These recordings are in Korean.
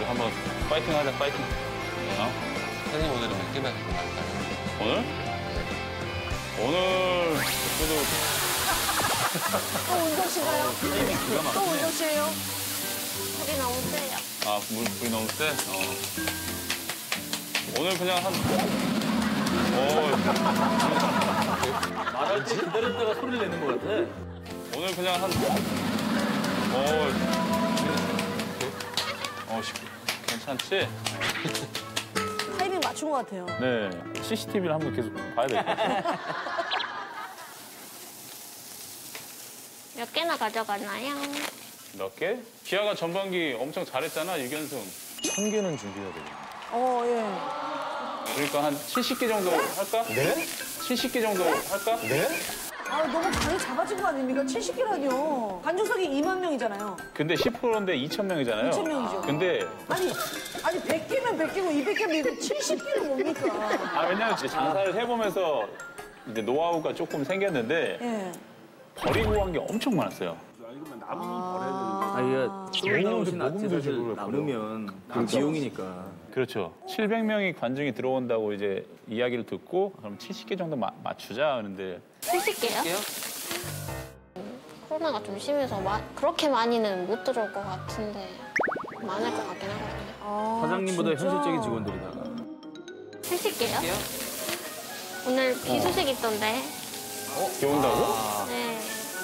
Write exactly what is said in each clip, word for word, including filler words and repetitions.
한번 파이팅 하자, 파이팅. 어? 선생님 오늘은 몇 개나 갖고 갈까요? 오늘? 오늘 저도 또 운동씨가요? 또 운동씨예요? 물이 너무 세요. 아, 물, 불이 너무 세? 어. 오늘 그냥 한... 어, 말할 때 기다렸다가 소리를 내는 것 같아. 오늘 그냥 한... 어, 어, 시- 괜찮지? 타이밍 맞춘 것 같아요. 네. 씨씨티비를 한번 계속 봐야 될 것 같아요. 몇 개나 가져가나요? 몇 개? 기아가 전반기 엄청 잘했잖아, 육 연승. 천 개는 준비해야 되겠네. 어, 예. 그러니까 한 칠십 개 정도 할까? 네? 칠십 개 정도 할까? 네? 아, 너무 간이 작아진 거 아닙니까? 칠십 개라뇨. 관중석이 이만 명이잖아요. 근데 십 퍼센트인데 이천 명이잖아요. 이천 명이죠. 근데 아니, 아니 백 개면 백 개고 이백 개면 이거 칠십 개는 뭡니까? 아, 왜냐면 이제 장사를 해보면서 이제 노하우가 조금 생겼는데 예. 버리고 간 게 엄청 많았어요. 아, 이게 나오신 아티스트를 남으면 그 비용이니까. 그렇죠. 칠백 명이 관중이 들어온다고 이제 이야기를 듣고 그럼 칠십 개 정도 마- 맞추자 하는데 칠십 개요? 코로나가 좀 심해서 마, 그렇게 많이는 못 들어올 것 같은데 많을 것 같긴 하거든요. 아, 사장님보다 진짜? 현실적인 직원들이다가. 칠십 개요? 오늘 비 소식 있던데. 비 온다고? 네.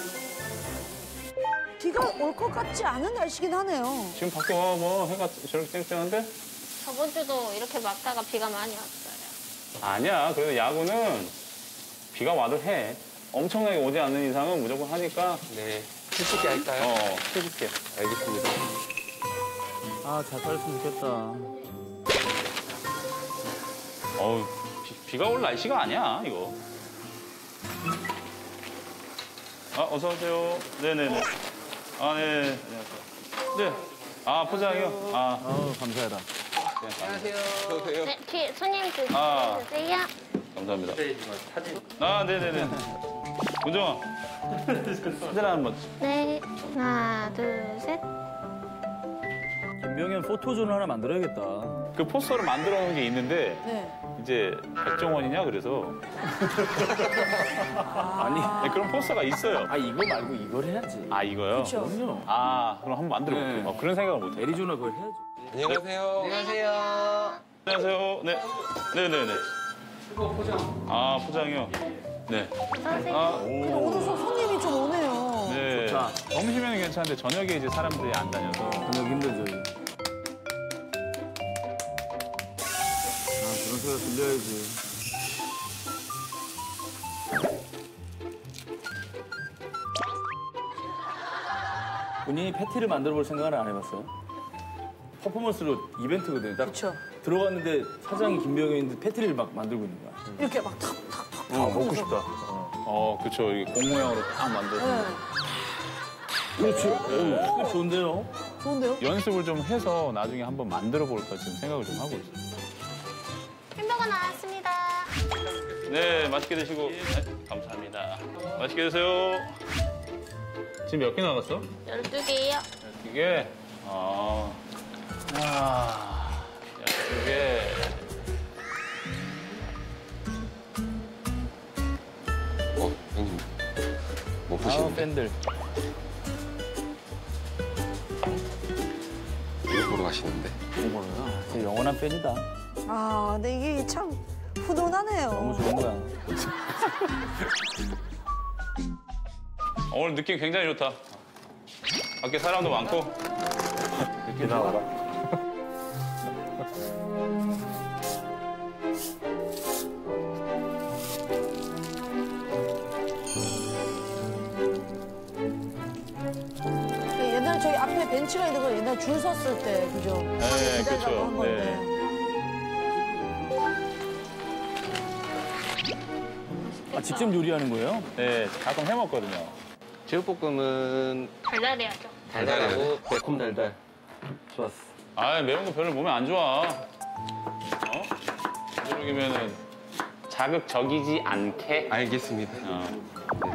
비가 올 것 같지 않은 날씨긴 하네요. 지금 밖에 와봐. 해가 저렇게 쨍쨍한데? 저번 주도 이렇게 막다가 비가 많이 왔어요. 아니야. 그래도 야구는 비가 와도 해. 엄청나게 오지 않는 이상은 무조건 하니까. 네. 칠십 개 할까요? 어, 칠십 개. 알겠습니다. 아, 잘 살았으면 좋겠다. 어우, 비, 비가 올 날씨가 아니야, 이거. 아, 어서 오세요. 네네네. 아, 네. 안녕하세요. 네. 아, 포장이요? 아, 아우, 감사해라. 안녕하세요. 어서오세요. 네, 뒤에 손님 그 아. 주세요. 감사합니다. 네, 사진. 아, 네네네. 문정아. 사진 한번. 네. 하나, 둘, 셋. 김병현 포토존 하나 만들어야겠다. 그 포스터를 만들어 놓은 게 있는데, 네. 이제 백종원이냐, 그래서. 아니, 네, 그런 포스터가 있어요. 아, 이거 말고 이걸 해야지. 아, 이거요? 그렇죠. 그럼요. 아, 그럼 한번 만들어 볼게요. 네. 어, 그런 생각을 못 해요. 애리조나 그걸 해야지. 안녕하세요. 안녕하세요. 안녕하세요. 네. 네네네. 아, 포장이요? 네. 어서오세요. 아, 근데 오늘 좀 손님이 좀 오네요. 네. 좋다. 점심에는 괜찮은데 저녁에 이제 사람들이 안 다녀서. 저녁 힘들죠. 아, 그런 소리가 들려야지. 본인이 패티를 만들어 볼 생각은 안 해봤어요? 퍼포먼스로 이벤트거든요. 딱 그렇죠. 들어갔는데 사장이 김병현인데 패티를 막 만들고 있는 거야. 이렇게 막 탁탁탁 어, 먹고 싶다. 어, 그쵸. 이게 공 모양으로 딱 만들어서. 네. 그렇죠. 오, 그거 좋은데요? 좋은데요? 연습을 좀 해서 나중에 한번 만들어 볼까 지금 생각을 좀 하고 있어요. 햄버거 나왔습니다. 네, 맛있게 드시고. 네, 감사합니다. 맛있게 드세요. 지금 몇 개 나갔어? 열두 개요. 열두 개? 아. 아. 열두 개. 어, 형님. 뭐 아, 보시는데? 팬들. 이거 보러 가시는데? 이거구나. 제 영원한 팬이다. 아, 근데 이게 참 훈훈하네요. 너무 좋은 거야. 오늘 느낌 굉장히 좋다. 밖에 사람도 많고. 이렇게 나와라. 옛날 저희 앞에 벤치가 있는 거 옛날 줄 섰을 때, 그죠? 네, 기다리라고 그렇죠. 한 건데. 아, 직접 요리하는 거예요? 네, 가끔 해 먹거든요. 제육볶음은 달달해야죠. 달달하고 매콤달달. 좋았어. 아, 매운 거 별로 몸에 안 좋아. 어? 되도록이면은 자극적이지 않게. 알겠습니다. 어.